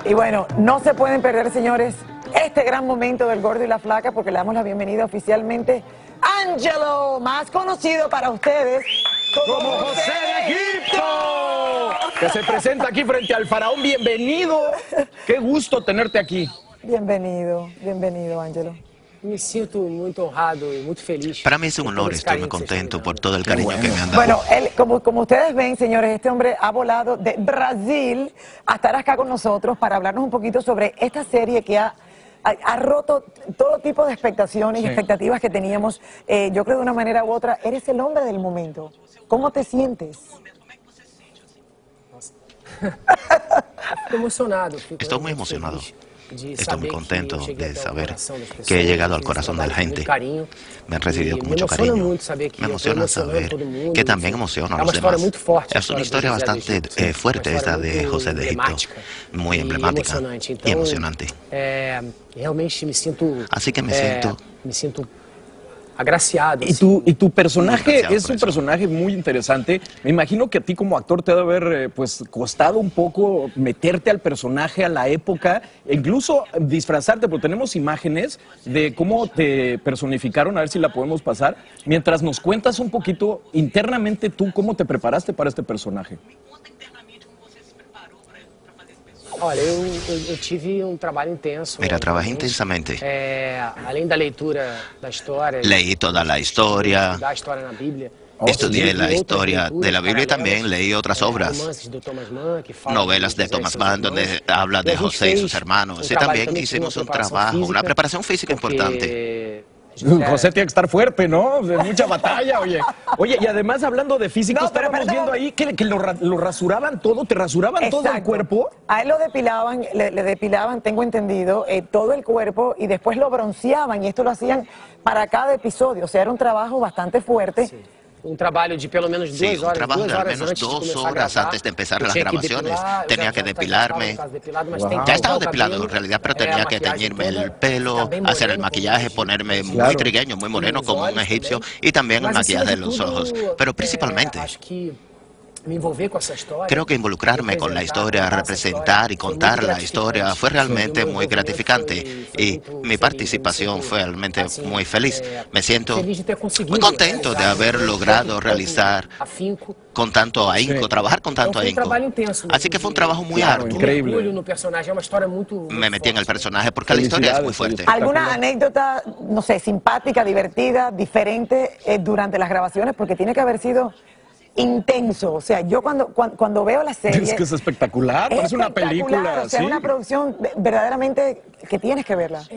Y bueno, no se pueden perder, señores, este gran momento del Gordo y la Flaca, porque le damos la bienvenida oficialmente a Angelo, más conocido para ustedes como José de Egipto, que se presenta aquí frente al faraón. Bienvenido, qué gusto tenerte aquí. Bienvenido, bienvenido, Angelo. Me siento muy honrado y muy feliz. Para mí es un honor, estoy muy contento por todo el cariño que me han dado. Bueno, él, como ustedes ven, señores, este hombre ha volado de Brasil a estar acá con nosotros para hablarnos un poquito sobre esta serie que ha roto todo tipo de expectaciones y expectativas que teníamos. Yo creo de una manera u otra, eres el hombre del momento. ¿Cómo te sientes? Estoy emocionado. Estoy muy emocionado. Estoy muy contento de saber que he llegado al corazón de la gente. Me han recibido con mucho cariño. Me emociona saber que también emociona a los demás. Es una historia bastante fuerte esta de José de Egipto, muy emblemática y emocionante. Así que me siento agraciado. Y tu personaje es un personaje muy interesante. Me imagino que a ti como actor te ha de haber pues costado un poco meterte al personaje, a la época, e incluso disfrazarte, porque tenemos imágenes de cómo te personificaron, a ver si la podemos pasar, mientras nos cuentas un poquito internamente tú cómo te preparaste para este personaje. Olha, eu tive trabalho intenso. Mira, trabajé intensamente. Além da leitura da história. Leí toda la historia. Da história na Bíblia. Estudié la historia de la Biblia y también leí otras obras, novelas de Thomas Mann, donde habla de José y sus hermanos. Y también hicimos un trabajo, una preparación física importante. José tiene que estar fuerte, ¿no? De mucha batalla, oye. Oye, y además hablando de físico, estábamos viendo ahí que lo rasuraban todo, te rasuraban todo el cuerpo. A él lo depilaban, le depilaban, tengo entendido, todo el cuerpo y después lo bronceaban y esto lo hacían para cada episodio. O sea, era un trabajo bastante fuerte. Sí. Un trabajo de pelo menos 2 horas. Un trabajo de al menos 2 horas antes de empezar las grabaciones. Tenía que depilarme. Ya estaba depilado en realidad, pero tenía que teñirme el pelo, hacer el maquillaje, ponerme muy trigueño, muy moreno como un egipcio y también el maquillaje de los ojos. Pero principalmente creo que involucrarme con la historia, representar y contar la historia fue realmente muy gratificante y mi participación fue realmente muy feliz. Me siento muy contento de haber logrado realizar con tanto ahínco, trabajar con tanto ahínco. Así que fue un trabajo muy arduo. Increíble. Me metí en el personaje porque la historia es muy fuerte. ¿Alguna anécdota, no sé, simpática, divertida, diferente durante las grabaciones? Porque tiene que haber sido intenso, o sea, yo cuando veo la serie... Es que es espectacular, es una película. O sea, es una producción verdaderamente que tienes que verla.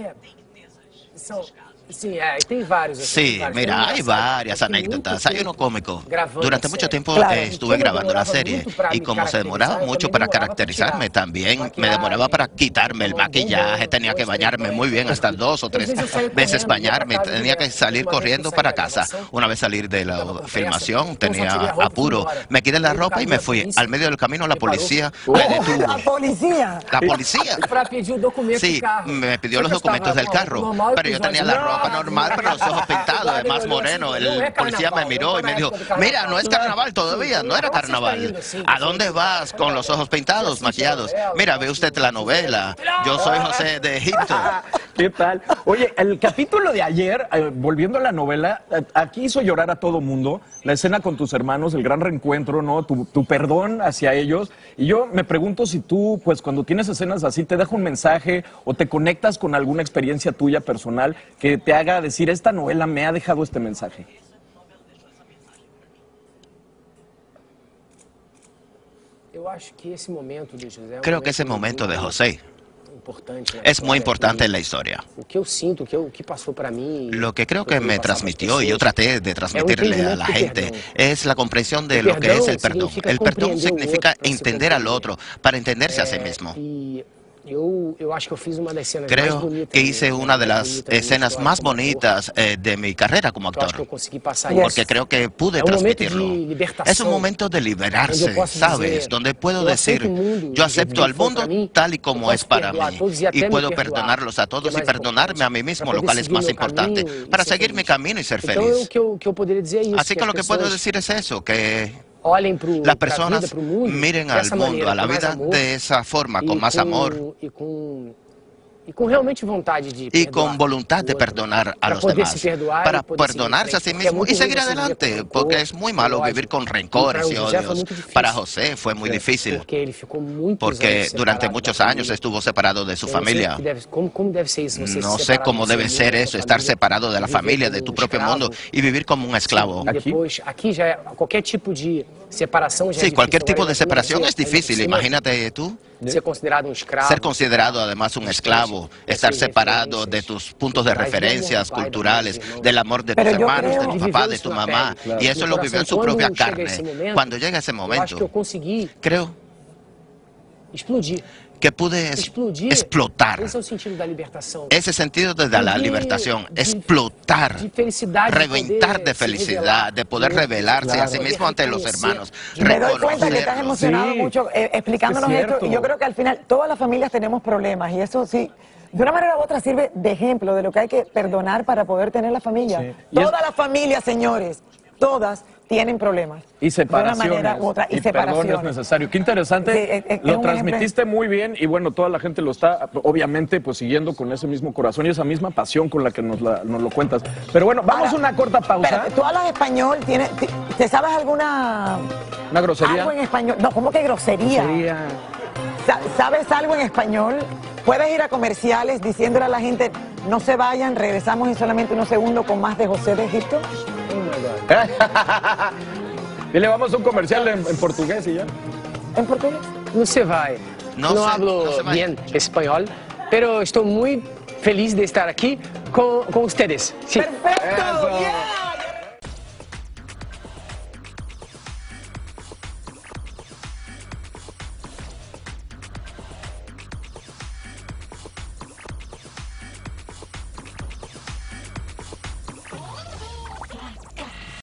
Sí, mira, hay varias anécdotas. Hay uno cómico. Durante mucho tiempo estuve grabando la serie y como se demoraba mucho para caracterizarme, también me demoraba para quitarme el maquillaje, tenía que bañarme muy bien, hasta 2 o 3 veces bañarme, tenía que salir corriendo para casa. Una vez salir de la filmación, tenía apuro, me quité la ropa y me fui. Al medio del camino la policía me detuvo. ¿La policía? La policía. Sí, me pidió los documentos del carro, pero yo tenía la ropa normal, pero los ojos pintados, además moreno. El policía me miró y me dijo, mira, no es carnaval todavía, no era carnaval. ¿A dónde vas con los ojos pintados, maquillados? Mira, ve usted la novela, yo soy José de Egipto. ¿Qué tal? Oye, el capítulo de ayer, volviendo a la novela, aquí hizo llorar a todo mundo, la escena con tus hermanos, el gran reencuentro, ¿no? Tu perdón hacia ellos. Y yo me pregunto si tú, pues cuando tienes escenas así, te deja un mensaje o te conectas con alguna experiencia tuya personal que te haga decir, esta novela me ha dejado este mensaje. Creo que ese momento de José es muy importante en la historia. Lo que creo que me transmitió y yo traté de transmitirle a la gente es la comprensión de lo que es el perdón. El perdón significa entender al otro para entenderse a sí mismo. Creo que hice una de las escenas más bonitas de mi carrera como actor, porque creo que pude transmitirlo. Es un momento de liberarse, ¿sabes? Donde puedo decir, yo acepto al mundo tal y como es para mí, y puedo perdonarlos a todos y perdonarme a mí mismo, lo cual es más importante, para seguir mi camino y ser feliz. Así que lo que puedo decir es eso, que las personas miren al mundo, a la vida de esa forma, con más amor y con realmente vontade de y con voluntad de perdonar a los demás, para perdonarse a sí mismo y seguir adelante, porque es muy malo vivir con rencores y odios. Para José fue muy difícil, porque durante muchos años estuvo separado de su familia. No sé cómo debe ser eso, estar separado de la familia, de tu propio mundo y vivir como un esclavo. Sí, cualquier tipo de separación es difícil. Imagínate tú ser considerado además un esclavo, estar separado de tus puntos de referencias culturales, del amor de tus hermanos, de tu papá, de tu mamá. Y eso lo vivió en su propia carne. Cuando llega ese momento, creo que pude explotar ese sentido de la libertación, explotar, reventar de felicidad, de poder revelarse a sí mismo ante los hermanos. Me doy cuenta que estás emocionado mucho explicándonos esto, y yo creo que al final todas las familias tenemos problemas, y eso sí, de una manera u otra sirve de ejemplo de lo que hay que perdonar para poder tener la familia. Sí. Todas las familias, señores, todas tienen problemas. Y separaciones. De una manera u otra. Y separaciones. Perdón es necesario. Qué interesante. Sí, lo transmitiste muy bien y bueno, toda la gente lo está, obviamente, pues siguiendo con ese mismo corazón y esa misma pasión con la que nos lo cuentas. Pero bueno, vamos a una corta pausa. Pero, ¿tú hablas español? ¿Te sabes alguna... ¿Una grosería? Algo en español. No, ¿cómo que grosería? ¿Sabes algo en español? Puedes ir a comerciales diciéndole a la gente, no se vayan, regresamos en solamente unos segundos con más de José de Egipto. Dile, vamos a un comercial en portugués y ya. ¿En portugués? No se va. No hablo bien español, pero estoy muy feliz de estar aquí con ustedes. Sí. ¡Perfecto! Yeah.